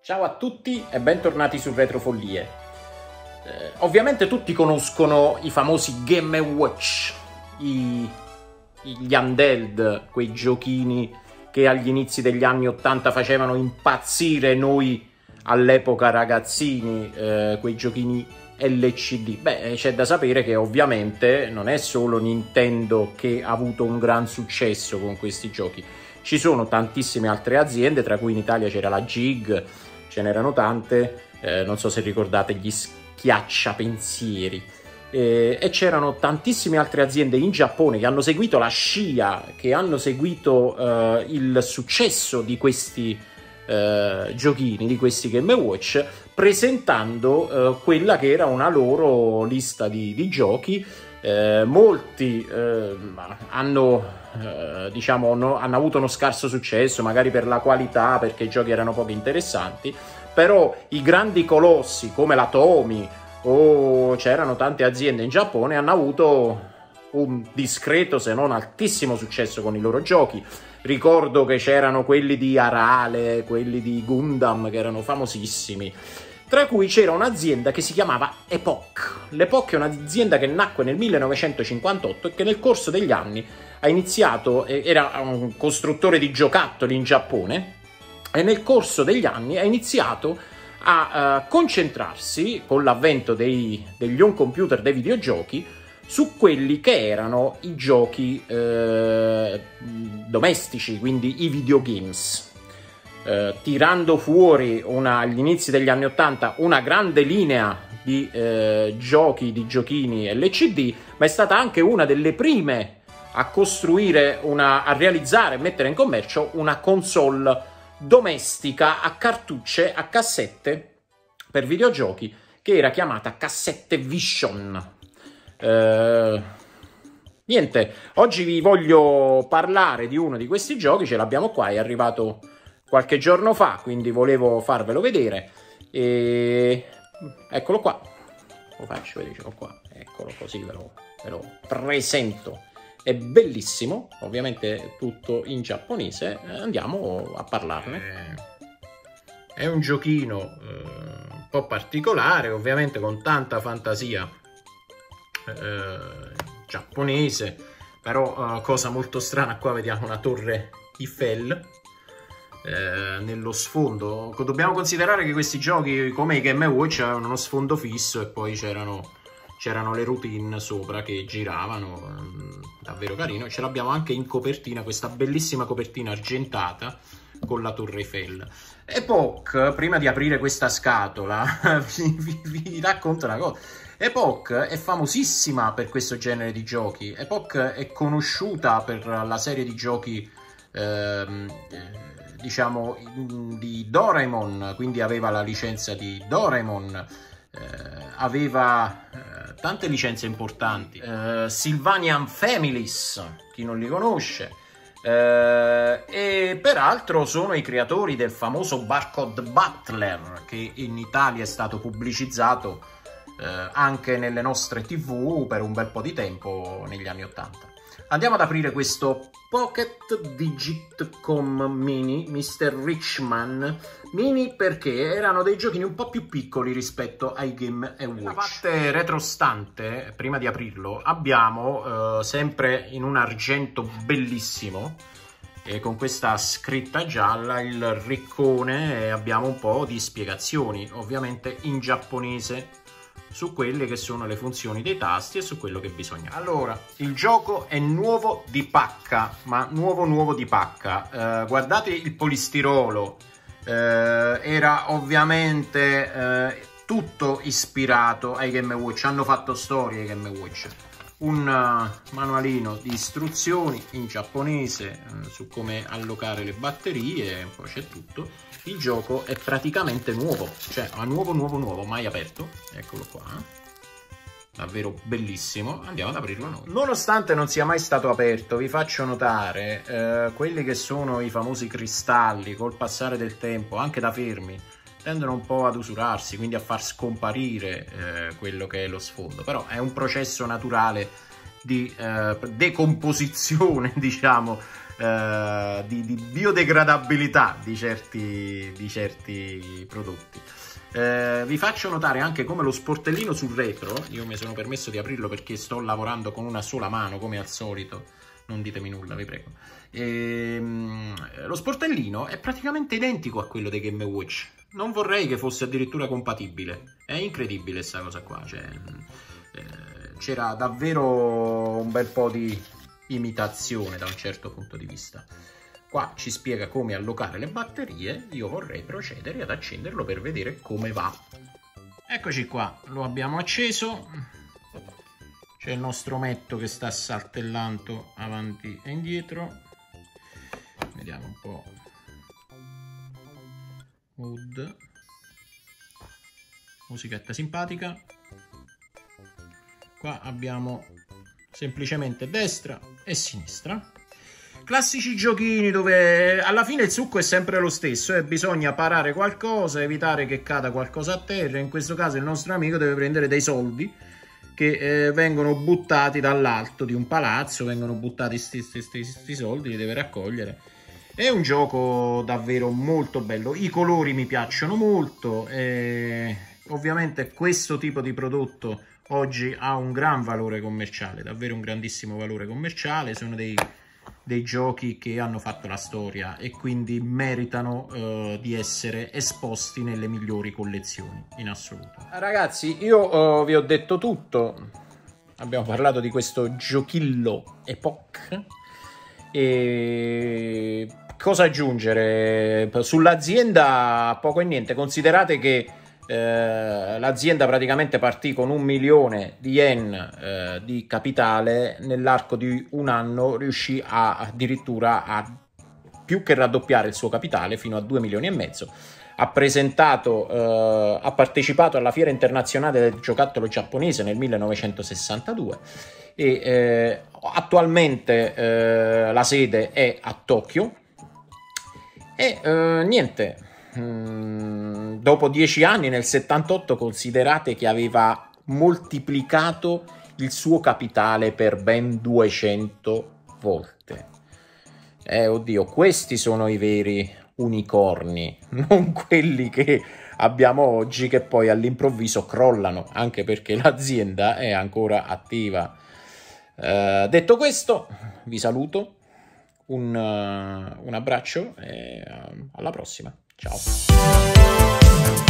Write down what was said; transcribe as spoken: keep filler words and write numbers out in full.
Ciao a tutti e bentornati su Retrofollie. Eh, ovviamente tutti conoscono i famosi Game and Watch, i, gli handheld, quei giochini che agli inizi degli anni ottanta facevano impazzire noi all'epoca ragazzini, eh, quei giochini L C D. Beh, c'è da sapere che ovviamente non è solo Nintendo che ha avuto un gran successo con questi giochi. Ci sono tantissime altre aziende, tra cui in Italia c'era la Gig, ce n'erano tante, eh, non so se ricordate gli schiacciapensieri, eh, e c'erano tantissime altre aziende in Giappone che hanno seguito la scia, che hanno seguito eh, il successo di questi eh, giochini, di questi Game and Watch, presentando eh, quella che era una loro lista di, di giochi. Eh, molti eh, hanno, eh, diciamo, no, hanno avuto uno scarso successo, magari per la qualità, perché i giochi erano poco interessanti, però i grandi colossi come la Tomy o c'erano tante aziende in Giappone hanno avuto un discreto, se non altissimo successo con i loro giochi. Ricordo che c'erano quelli di Arale, quelli di Gundam, che erano famosissimi. Tra cui c'era un'azienda che si chiamava Epoch. L'Epoch è un'azienda che nacque nel millenovecentocinquantotto e che nel corso degli anni ha iniziato, era un costruttore di giocattoli in Giappone, e nel corso degli anni ha iniziato a uh, concentrarsi, con l'avvento degli home computer, dei videogiochi, su quelli che erano i giochi eh, domestici, quindi i videogames. Uh, tirando fuori una, agli inizi degli anni ottanta una grande linea di uh, giochi, di giochini L C D, ma è stata anche una delle prime a costruire, una, a realizzare e mettere in commercio una console domestica a cartucce, a cassette per videogiochi, che era chiamata Cassette Vision. Uh, niente, oggi vi voglio parlare di uno di questi giochi, ce l'abbiamo qua, è arrivato qualche giorno fa, quindi volevo farvelo vedere. E eccolo qua, lo faccio vedere, ce l'ho qua, eccolo, così ve lo, ve lo presento. È bellissimo, ovviamente tutto in giapponese, andiamo a parlarne. È un giochino eh, un po' particolare, ovviamente con tanta fantasia eh, giapponese, però eh, cosa molto strana, qua vediamo una torre Eiffel Eh, nello sfondo. Dobbiamo considerare che questi giochi, come i Game and Watch, avevano uno sfondo fisso e poi c'erano c'erano le routine sopra che giravano, ehm, davvero carino. Ce l'abbiamo anche in copertina, questa bellissima copertina argentata con la torre Eiffel. Epoch, prima di aprire questa scatola vi, vi, vi racconto una cosa. Epoch è famosissima per questo genere di giochi. Epoch è conosciuta per la serie di giochi ehm, diciamo di Doraemon, quindi aveva la licenza di Doraemon, eh, aveva eh, tante licenze importanti, eh, Sylvanian Families, chi non li conosce, eh, e peraltro sono i creatori del famoso Barcode Butler, che in Italia è stato pubblicizzato eh, anche nelle nostre tivù per un bel po' di tempo negli anni ottanta. Andiamo ad aprire questo Pocket Digitcom Mini, mister Richman Mini, perché erano dei giochini un po' più piccoli rispetto ai Game and Watch. La parte retrostante, prima di aprirlo, abbiamo eh, sempre in un argento bellissimo, e con questa scritta gialla, il riccone, e abbiamo un po' di spiegazioni, ovviamente in giapponese, su quelle che sono le funzioni dei tasti e su quello che bisogna. Allora, il gioco è nuovo di pacca, ma nuovo nuovo di pacca. Eh, guardate il polistirolo, eh, era ovviamente eh, tutto ispirato ai Game and Watch, hanno fatto storia ai Game and Watch. Un uh, manualino di istruzioni in giapponese uh, su come allocare le batterie, poi c'è tutto. Il gioco è praticamente nuovo, cioè nuovo nuovo nuovo, mai aperto, eccolo qua, davvero bellissimo. Andiamo ad aprirlo noi. Nonostante non sia mai stato aperto, vi faccio notare eh, quelli che sono i famosi cristalli, col passare del tempo, anche da fermi, tendono un po' ad usurarsi, quindi a far scomparire eh, quello che è lo sfondo, però è un processo naturale di eh, decomposizione, diciamo, eh, di, di biodegradabilità di certi, di certi prodotti. Eh, vi faccio notare anche come lo sportellino sul retro, io mi sono permesso di aprirlo perché sto lavorando con una sola mano come al solito, non ditemi nulla vi prego. Ehm, lo sportellino è praticamente identico a quello dei Game and Watch, non vorrei che fosse addirittura compatibile, è incredibile questa cosa qua, cioè, eh, c'era davvero un bel po' di imitazione da un certo punto di vista. Qua ci spiega come allocare le batterie, io vorrei procedere ad accenderlo per vedere come va. Eccoci qua, lo abbiamo acceso, c'è il nostro ometto che sta saltellando avanti e indietro, vediamo un po', mood, musichetta simpatica, qua abbiamo semplicemente destra e sinistra. Classici giochini dove alla fine il succo è sempre lo stesso, eh? Bisogna parare qualcosa, evitare che cada qualcosa a terra. In questo caso il nostro amico deve prendere dei soldi che eh, vengono buttati dall'alto di un palazzo, vengono buttati questi soldi, li deve raccogliere. È un gioco davvero molto bello, i colori mi piacciono molto, e ovviamente questo tipo di prodotto oggi ha un gran valore commerciale, davvero un grandissimo valore commerciale, sono dei... dei giochi che hanno fatto la storia e quindi meritano uh, di essere esposti nelle migliori collezioni in assoluto. Ragazzi, io uh, vi ho detto tutto, abbiamo parlato di questo giochillo Epoch e cosa aggiungere sull'azienda? Poco e niente, considerate che Eh, l'azienda praticamente partì con un milione di yen eh, di capitale, nell'arco di un anno riuscì a, addirittura a più che raddoppiare il suo capitale fino a due milioni e mezzo. Ha presentato, eh, ha partecipato alla Fiera Internazionale del Giocattolo Giapponese nel millenovecentosessantadue e eh, attualmente eh, la sede è a Tokyo e eh, niente. Mm, dopo dieci anni, nel settantotto, considerate che aveva moltiplicato il suo capitale per ben duecento volte. Eh, oddio, questi sono i veri unicorni, non quelli che abbiamo oggi che poi all'improvviso crollano, anche perché l'azienda è ancora attiva. Eh, detto questo, vi saluto, un, uh, un abbraccio e uh, alla prossima. Ciao.